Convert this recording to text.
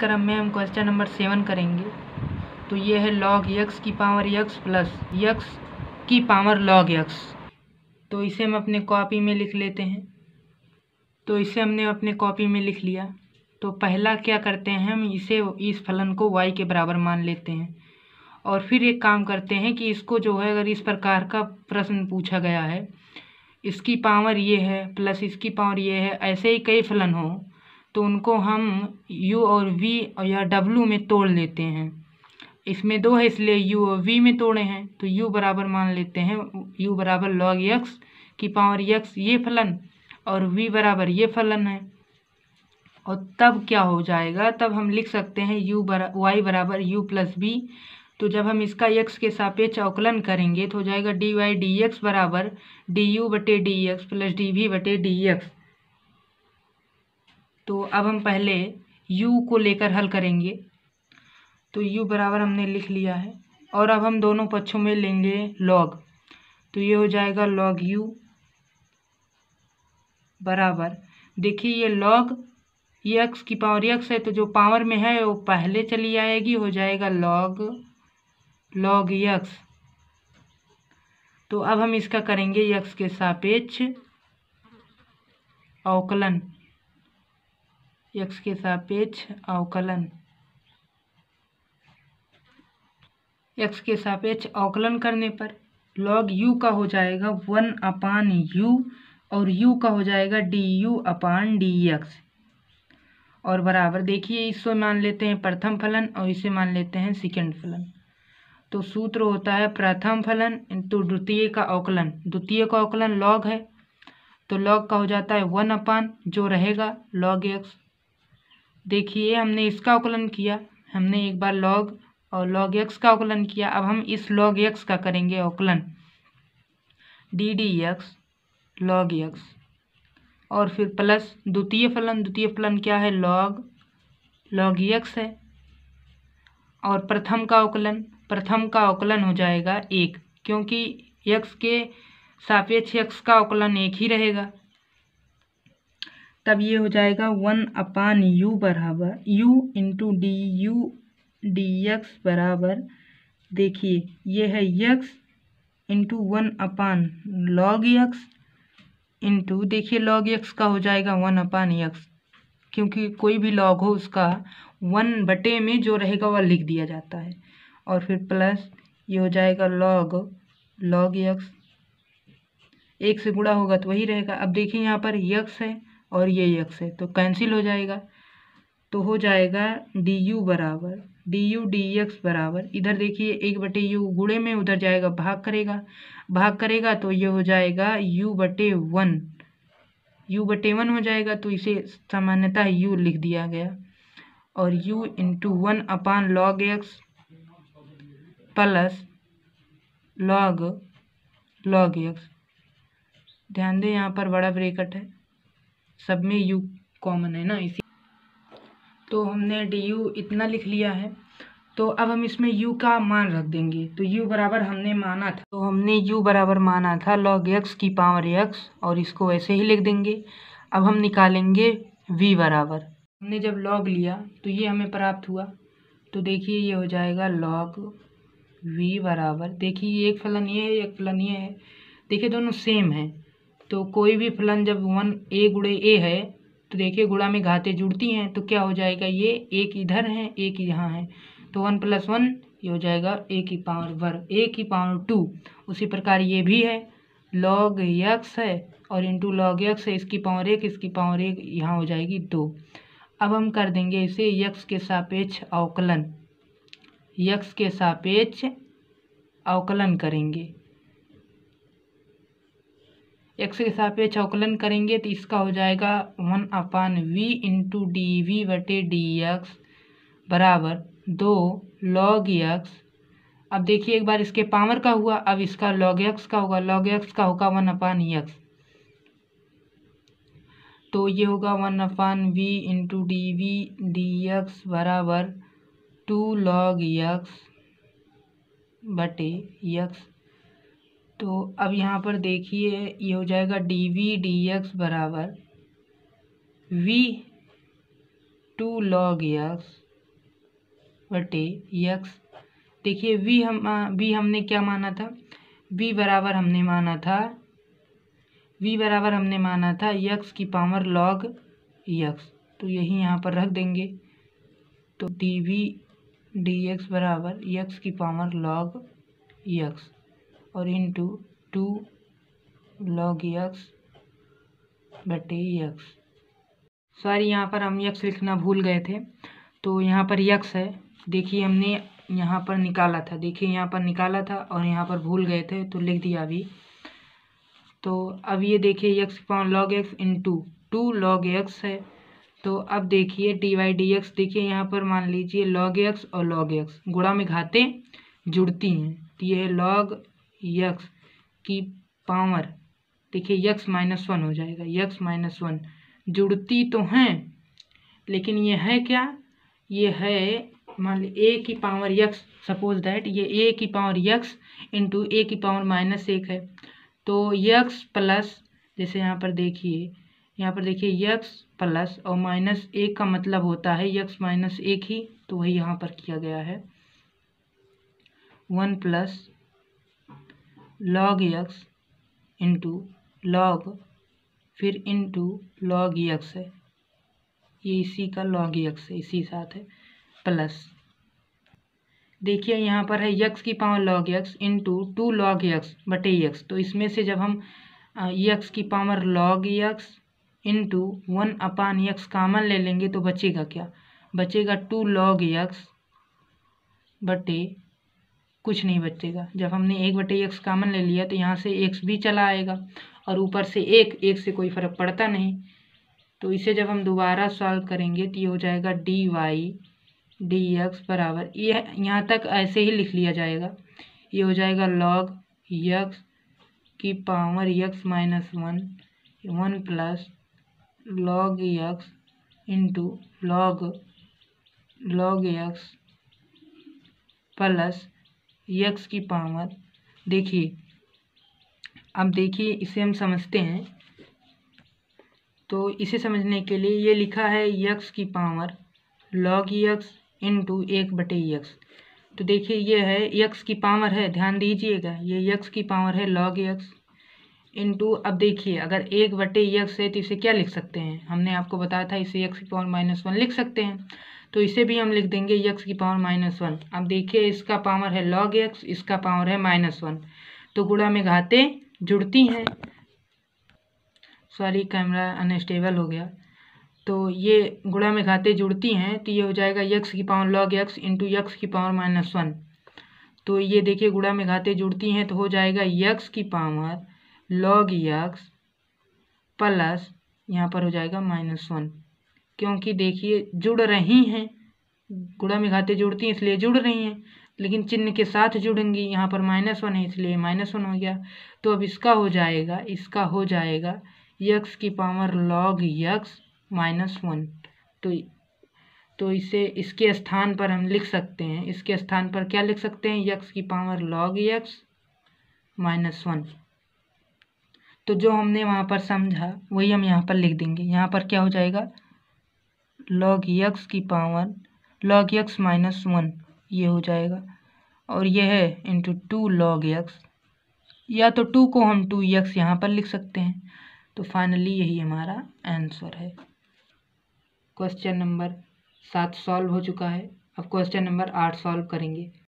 क्रम में हम क्वेश्चन नंबर 7 करेंगे। तो ये है log x की पावर x प्लस x की पावर log x। तो इसे हम अपने कॉपी में लिख लेते हैं। तो इसे हमने अपने कॉपी में लिख लिया। तो पहला क्या करते हैं, हम इस फलन को y के बराबर मान लेते हैं और फिर एक काम करते हैं कि इसको जो है, अगर इस प्रकार का प्रश्न पूछा गया है, इसकी पावर ये है प्लस इसकी पावर ये है, ऐसे ही कई फलन हो तो उनको हम u और v या w में तोड़ लेते हैं। इसमें 2 है इसलिए u और v में तोड़े हैं। तो u बराबर मान लेते हैं u बराबर log x की पावर x ये फलन और v बराबर ये फलन है। और तब क्या हो जाएगा, तब हम लिख सकते हैं y बराबर u प्लस v। तो जब हम इसका x के सापेक्ष अवकलन करेंगे तो हो जाएगा dy dx बराबर du बटे dx प्लस dv बटे dx। तो अब हम पहले u को लेकर हल करेंगे। तो u बराबर हमने लिख लिया है और अब हम दोनों पक्षों में लेंगे log। तो ये हो जाएगा log u बराबर, देखिए ये log x की पावर x है तो जो पावर में है वो पहले चली आएगी, हो जाएगा log x। तो अब हम इसका करेंगे x के सापेक्ष अवकलन, x के सापेक्ष अवकलन। x के सापेक्ष अवकलन करने पर log u का हो जाएगा 1/u और u का हो जाएगा du/dx और बराबर, देखिए इसको मान लेते हैं प्रथम फलन और इसे मान लेते हैं सेकंड फलन। तो सूत्र होता है प्रथम फलन इंटू द्वितीय का अवकलन। द्वितीय का अवकलन log है तो log का हो जाता है 1/ जो रहेगा log x। देखिए हमने इसका अवकलन किया, हमने एक बार log और log x का अवकलन किया। अब हम इस log x का करेंगे अवकलन ddx log x और फिर प्लस द्वितीय फलन क्या है log x है और प्रथम का अवकलन हो जाएगा 1, क्योंकि x के सापेक्ष x का अवकलन 1 ही रहेगा। तब ये हो जाएगा 1/u बराबर u इंटू du dx बराबर, देखिए ये है x into 1/log x into, देखिए log x का हो जाएगा 1/x, क्योंकि कोई भी log हो उसका 1 में जो रहेगा वह लिख दिया जाता है। और फिर प्लस ये हो जाएगा log x, 1 से गुणा होगा तो वही रहेगा। अब देखिए यहाँ पर x है और ये x है तो कैंसिल हो जाएगा। तो हो जाएगा du बराबर du dx बराबर, इधर देखिए 1/u गुणे में उधर जाएगा भाग करेगा तो ये हो जाएगा u/1 हो जाएगा। तो इसे सामान्यतः u लिख दिया गया और u into 1/log x plus log x। ध्यान दें यहाँ पर बड़ा ब्रैकेट है, सब में u कॉमन है ना, इसी। तो हमने du इतना लिख लिया है। तो अब हम इसमें u का मान रख देंगे। तो u बराबर हमने माना था log x की पावर x और इसको ऐसे ही लिख देंगे। अब हम निकालेंगे v बराबर, हमने जब log लिया तो ये हमें प्राप्त हुआ। तो देखिए ये हो जाएगा log v बराबर, देखिए एक फलन ये है एक फलन ये है, देखिए दोनों सेम है। तो कोई भी फलन जब 1a गुणे a है तो देखिए गुणा में घातें जुड़ती हैं तो क्या हो जाएगा, ये एक इधर है एक यहाँ है तो 1 + 1 ये हो जाएगा a की पावर वर्ग, a की पावर 2। उसी प्रकार ये भी है log x है और इंटू log x है, इसकी पावर 1 इसकी पावर 1 यहाँ हो जाएगी 2। अब हम कर देंगे इसे x के सापेक्ष अवकलन, x के सापेक्ष अवकलन करेंगे। x के सापेक्ष अवकलन करेंगे तो इसका हो जाएगा 1/v इंटू dv बटे dx बराबर 2 log x। अब देखिए एक बार इसके पावर का हुआ, अब इसका log x का होगा, log x का होगा 1/x। तो ये होगा 1/v इंटू dv dx बराबर 2 log x बटे x। तो अब यहाँ पर देखिए ये हो जाएगा dv dx बराबर v 2 log x बटे यक्स। देखिए v हमने क्या माना था, v बराबर हमने माना था यक्स की पावर लॉग यक्स, तो यही यहाँ पर रख देंगे। तो dv dx बराबर यक्स की पावर लॉग यक्स और इंटू 2 लॉग यक्स बटे यक्स। सॉरी, यहाँ पर हम यक्स लिखना भूल गए थे, तो यहाँ पर यक्स है। देखिए हमने यहाँ पर निकाला था, और यहाँ पर भूल गए थे तो लिख दिया अभी। तो अब ये देखिए यक्स की power log x into 2 log x है। तो अब देखिए डी वाई डी एक्स, देखिए यहाँ पर मान लीजिए लॉग एक्स और लॉग एक्स गुणा में घातें जुड़ती हैं, तो ये है लॉग यक्स की पावर, देखिए यक्स माइनस 1 हो जाएगा, यक्स माइनस 1 जुड़ती तो हैं, लेकिन ये है क्या, ये है मान ली ए की पावर यक्स, सपोज दैट ये ए की पावर यक्स इंटू ए की पावर माइनस 1 है। तो यक्स प्लस, जैसे यहाँ पर देखिए यक्स प्लस और माइनस 1 का मतलब होता है यक्स माइनस 1 ही, तो वही यहाँ पर किया गया है। 1 plus log x into log फिर इंटू लॉग यक्स है, ये इसी का लॉग यक्स है, इसी साथ है, प्लस देखिए यहाँ पर है यक्स की power log x into 2 log x बटे यक्स। तो इसमें से जब हम यक्स की power log x into 1 upon x common ले लेंगे तो बचेगा क्या, बचेगा 2 लॉग यक्स बटे कुछ नहीं बचेगा। जब हमने 1 बटे यक्स कॉमन ले लिया तो यहाँ से एक्स भी चला आएगा और ऊपर से एक से कोई फ़र्क पड़ता नहीं। तो इसे जब हम दोबारा सॉल्व करेंगे तो ये हो जाएगा डी वाई डी एक्स बराबर, ये यहाँ तक ऐसे ही लिख लिया जाएगा, ये हो जाएगा लॉग यक्स की power x minus 1 plus log x into log x plus x की पावर। देखिए अब देखिए इसे हम समझते हैं, तो इसे समझने के लिए ये लिखा है यक्स की पावर लॉग यक्स इंटू 1 बटे यक्स। तो देखिए ये है यक्स की पावर है, ध्यान दीजिएगा, ये यक्स की पावर है लॉग यक्स इंटू, अब देखिए अगर 1 बटे यक्स है तो इसे क्या लिख सकते हैं, हमने आपको बताया था इसे यक्स की पावर माइनस 1 लिख सकते हैं, तो इसे भी हम लिख देंगे यक्स की पावर माइनस 1। अब देखिए इसका पावर है लॉग एक्स, इसका पावर है माइनस 1, तो गुणा में घातें जुड़ती हैं। सॉरी कैमरा अनस्टेबल हो गया, तो ये गुणा में घातें जुड़ती हैं, तो ये हो जाएगा यक्स की power log x into x की पावर माइनस 1। तो ये देखिए गुणा में घातें जुड़ती हैं तो हो जाएगा यक्स की पावर लॉग यक्स प्लस यहाँ पर हो जाएगा माइनस 1, क्योंकि देखिए जुड़ रही हैं, गुणा में घातें जुड़ती हैं इसलिए जुड़ रही हैं, लेकिन चिन्ह के साथ जुड़ेंगी, यहाँ पर माइनस 1 है इसलिए माइनस 1 हो गया। तो अब इसका हो जाएगा यक्स की पावर लॉग यक्स माइनस 1। तो इसे इसके स्थान पर हम लिख सकते हैं, इसके स्थान पर क्या लिख सकते हैं, यक्स की पावर लॉग यक्स माइनस 1। तो जो हमने वहाँ पर समझा वही हम यहाँ पर लिख देंगे। यहाँ पर क्या हो जाएगा लॉग यक्स की पावर लॉग यक्स माइनस 1 ये हो जाएगा, और ये है इंटू 2 लॉग यक्स, या तो 2 को हम 2 यक्स यहाँ पर लिख सकते हैं। तो फाइनली यही हमारा आंसर है। क्वेश्चन नंबर 7 सॉल्व हो चुका है, अब क्वेश्चन नंबर 8 सॉल्व करेंगे।